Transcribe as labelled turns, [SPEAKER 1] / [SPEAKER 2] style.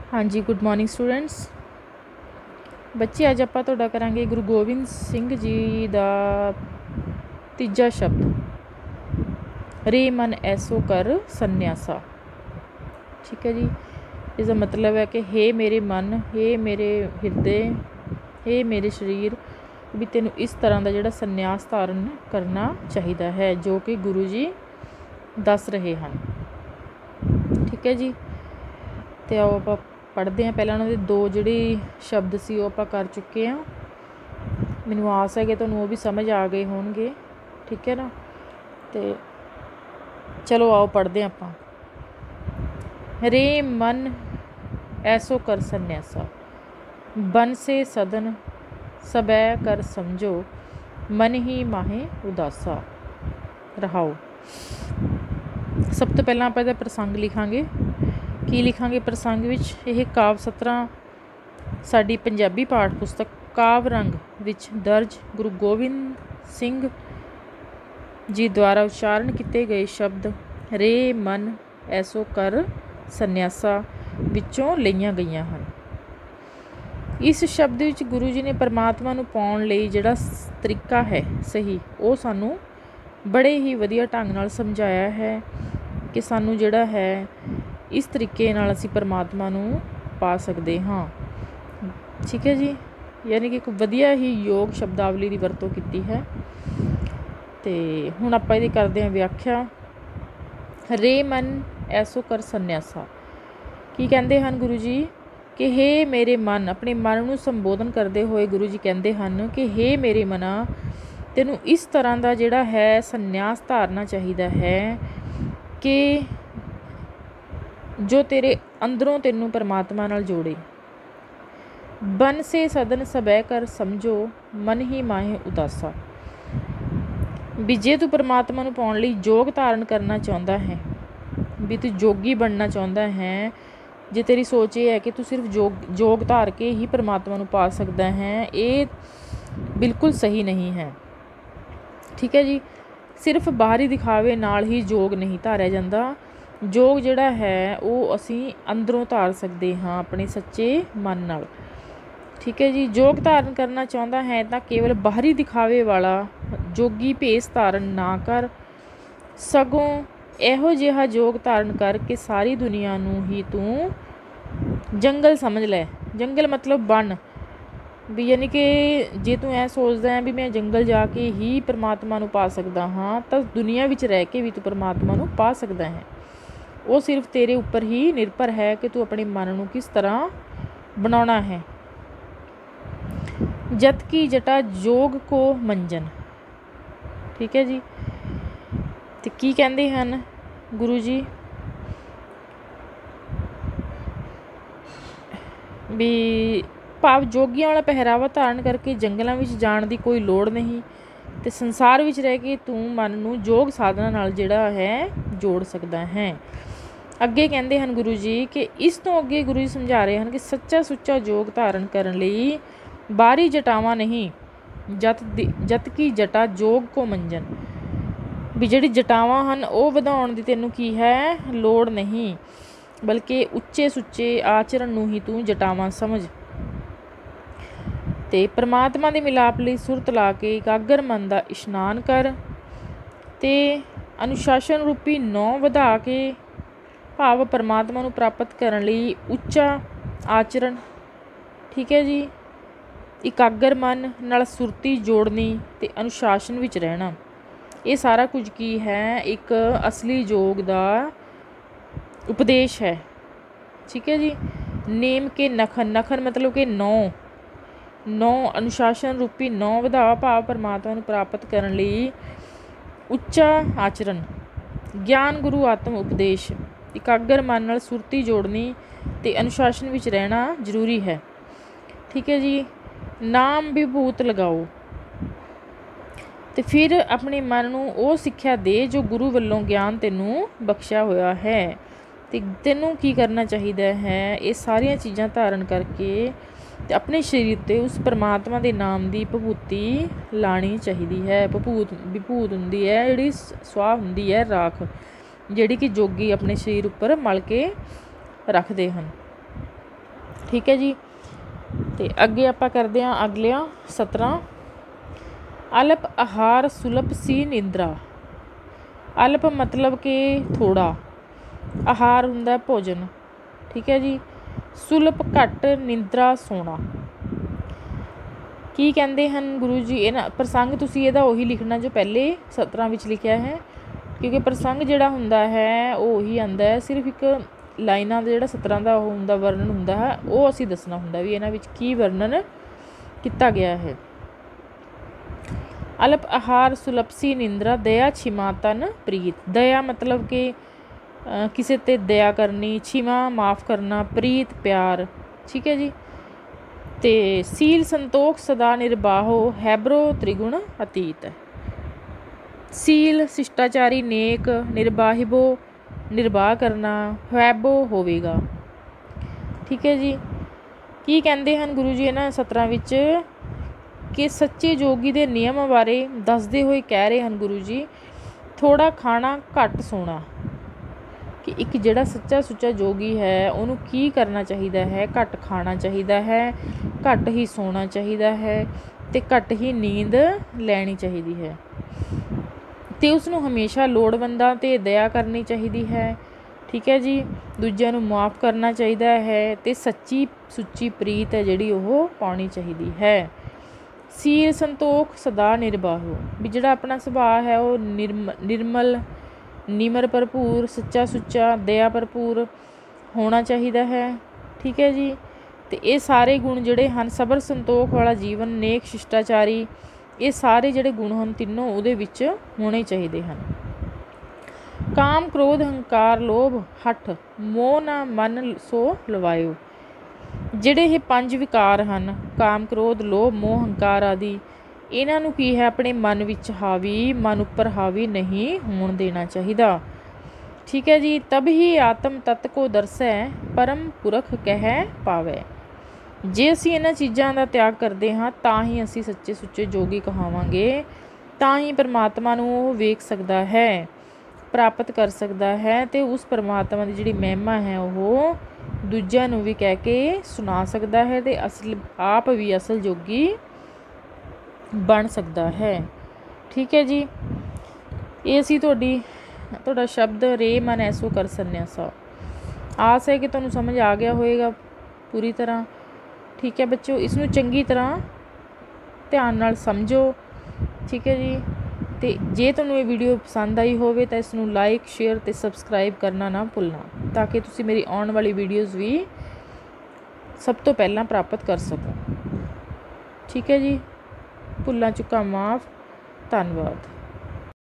[SPEAKER 1] हाँ जी, good morning students. बच्चे अज आपां तुहाडा करांगे गुरु गोबिंद सिंह जी दा तीजा शब्द रे मन ऐसो कर संन्यासा। ठीक है जी, इसका मतलब है कि हे मेरे मन, हे मेरे हिरदे, हे मेरे शरीर, भी तेनू इस तरह का जिहड़ा संन्यास धारण करना चाहिए है जो कि गुरु जी दस रहे हैं। ठीक है जी, तो आओ आपां पढ़ते हैं। पहले उन्होंने दो जिहड़े शब्द सी वो आपां कर चुके हैं। मैनूं आस है कि तुहानूं वो भी समझ आ गए होणगे। ठीक है ना, तो चलो आओ पढ़ते हैं आपां। रे मन ऐसो कर संन्यासा, बन से सदन सबै कर समझो, मन ही माहे उदासा। रहाओ। सब तो पहला आपां इहदा प्रसंग लिखांगे। की लिखांगे प्रसंग विच? यह काव सतरां साडी पंजाबी पाठ पुस्तक काव रंग विच दर्ज गुरु गोबिंद सिंह जी द्वारा उच्चारण किए गए शब्द रे मन ऐसो कर संन्यासा विचों लईआं गईआं हन। इस शब्द विच गुरु जी ने परमात्मा नूं पाउण लई जिहड़ा तरीका है सही वो सानूं बड़े ही वधिया ढंग नाल समझाया है कि सानूं जिहड़ा है इस तरीके नाल असीं परमात्मा नूं पा सकते हाँ। ठीक है जी, यानी कि एक वधिया ही योग शब्दावली की वरतों की है। तो हुण आपां इहदी करदे हां व्याख्या। रे मन ऐसो कर संन्यासा की कहंदे हन गुरु जी कि हे मेरे मन, अपने मन नूं संबोधन करते हुए गुरु जी कहंदे हन कि हे मेरे मना, तैनूं इस तरह का जिहड़ा है संन्यास धारना चाहिए है कि जो तेरे अंदरों तेनों परमात्मा नाल जोड़े। बन से सदन सबै कर समझो, मन ही माहे उदासा। भी जे तू परमात्मा नूं पाउण लई जोग धारण करना चाहुंदा है, भी तू जोगी बनना चाहुंदा है, जे तेरी सोच ये है कि तू सिर्फ जोग धार के ही परमात्मा नूं पा सकदा है, ये बिल्कुल सही नहीं है। ठीक है जी, सिर्फ बाहरी दिखावे नाल ही जोग नहीं धारिया जांदा। जोग जिहड़ा है वो असीं अंदरों धार सकते हाँ अपने सच्चे मन नाल। ठीक है जी, जोग धारण करना चाहुंदा है तो केवल बाहरी दिखावे वाला जोगी भेस धारण ना कर, सगों इहो जिहा जोग धारण करके सारी दुनिया नूं ही तूं जंगल समझ लै। जंगल मतलब बन भी, यानी कि जे तू ऐ सोचदा है भी मैं जंगल जाके ही परमात्मा नूं पा सकदा हाँ, तो दुनिया विच रह के भी तू परमात्मा नूं पा सकदा है। वो सिर्फ तेरे ऊपर ही निर्भर है कि तू अपने मन नूं किस तरह बनाना है। जत की जटा जोग को मंजन। ठीक है जी, तो की कहंदे हन गुरु जी भी भाव जोगियां वाला पहरावा धारण करके जंगलों में जाण की कोई लोड़ नहीं, तो संसार में रह के तू मन नूं जोग साधना नाल जिहड़ा है जोड़ सकदा है। अगे कहते हैं गुरु जी कि इस तो अगे गुरु जी समझा रहे हैं कि सच्चा सुच्चा जोग धारण करने लई बाहरी जटावां नहीं, जत की जटा जोग को मंजन। भी जिहड़ी जटावां हन वो वधाउण दी तैनूं की है लोड़ नहीं, बल्कि उच्चे सुच्चे आचरण नूं ही तू जटावां समझ। ते परमात्मा दे मिलाप लई सुरत ला के एकागर मन दा इशनान कर, ते अनुशासन रूपी नौ वधा के भाव परमात्मा नूं प्राप्त करने लई उच्चा आचरण। ठीक है जी, एकागर मन नाल सुरती जोड़नी ते अनुशासन विच रहना, ये सारा कुछ की है एक असली योग दा उपदेश है। ठीक है जी, नेम के नखन, नखन मतलब कि नौ अनुशासन रूपी नौ वधा भाव परमात्मा नूं प्राप्त करने लई उच्चा आचरण, ज्ञान गुरु आत्म उपदेश, एकागर मन नाल सुरती जोड़नी ते अनुशासन विच रहना जरूरी है। ठीक है जी, नाम विभूत लगाओ, तो फिर अपने मन नूं वो सिक्ख्या दे जो गुरु वल्लों ज्ञान तैनूं बख्शिया होया है। तो तैनूं की करना चाहिए है, ये सारिया चीज़ां धारण करके ते अपने शरीर ते उस परमात्मा के नाम की विभूति लानी चाहिए है। विभूत हुंदी है जिहड़ी स्वाह हुंदी है राख, जिहड़ी कि जोगी अपने शरीर उपर मल के रखते हैं। ठीक है जी। तो अगे आप करते हैं अगलियां 17। अल्प आहार सुलभ सी निंद्रा। अल्प मतलब कि थोड़ा, आहार हुंदा भोजन, ठीक है जी। सुलभ घट, निंद्रा सोना। की कहते हैं गुरु जी, इन्ह प्रसंग तुसीं इहदा उही लिखना जो पहले 17 विच लिखिया है, क्योंकि प्रसंग जिहड़ा हुंदा है वो उही आंदा है, सिर्फ एक लाइनां दा जिहड़ा 17 का हुंदा वर्णन हुंदा है वो असीं दसना हुंदा भी इन्हां विच की वर्णन किया गया है। अल्प आहार सुलभ सी निंद्रा, दया छिमा तन प्रीत। दया मतलब कि किसी ते दया करनी, छिमा माफ़ करना, प्रीत प्यार, ठीक है जी। ते सील संतोख सदा निर्बाहो, हैबरो त्रिगुण अतीत। सील शिष्टाचारी नेक, निर्बाहिबो निर्वाह करना, हैबो होवेगा, ठीक है जी। की कहते हैं गुरु जी इन्हां 17 विच कि सच्चे जोगी दे नियम बारे दसदे हुए कह रहे हैं गुरु जी, थोड़ा खाना घट सोना। कि एक जिहड़ा सच्चा सुच्चा जोगी है उन्होंने की करना चाहिए है, घट खाना चाहिए है, घट ही सोना चाहिए है, तो घट ही नींद लैनी चाहिए है, तो उसनों हमेशा लोड़वंदां ते दया करनी चाहिए है, ठीक है जी। दूजिਆਂ ਨੂੰ माफ़ करना चाहिए है, तो सच्ची सुच्ची प्रीत है जिहड़ी वो पानी चाहिए है। सील संतोख सदा निर्बाहो, भी जिहड़ा अपना सुभाव है वो निर्मल निमर भरपूर, सच्चा सुच्चा दया भरपूर होना चाहिए है, ठीक है जी। तो ये सारे गुण जिहड़े हैं, सबर संतोख वाला जीवन, नेक शिष्टाचारी, ये सारे जिहड़े गुण हैं तीनों उहदे विच होने चाहिए हैं। काम क्रोध हंकार लोभ हठ, मोह ना मन सो लवायो। जिहड़े ये 5 विकार हैं, काम क्रोध लोभ मोह हंकार आदि, इन्हां नूं की है अपने मन विच हावी, मन उपर हावी नहीं होण देना चाहिए, ठीक है जी। तब ही आत्म तत्त को दरसै, परम पुरख कह पावै। जे असीं इन्हां चीज़ां का त्याग करते हाँ तां ही असीं सच्चे सुच्चे जोगी कहावांगे, तां ही परमात्मा नूं वो वेख सकदा है, प्राप्त कर सकता है, तो उस परमात्मा की जिहड़ी महिमा है वो दूजिਆਂ नूं भी कह के सुना सकता है, तो असल आप भी असल जोगी बन सकता है, ठीक है जी। ये सी तुहाडा शब्द रे मन ऐसो कर सन्यासा। आस है कि तुहानूं समझ आ गया होएगा पूरी तरह, ठीक है बच्चों। इसनूं चंगी तरह ध्यान नाल समझो, ठीक है जी। तो जे तुहानूं ये वीडियो पसंद आई होवे तो इसनूं लाइक शेयर तो सबसक्राइब करना ना भुलना, ताकि तुसीं मेरी आने वाली वीडियोज़ भी सब तो पहला प्राप्त कर सको, ठीक है जी। भुल्लां चुक्कां माफ़, धन्नवाद।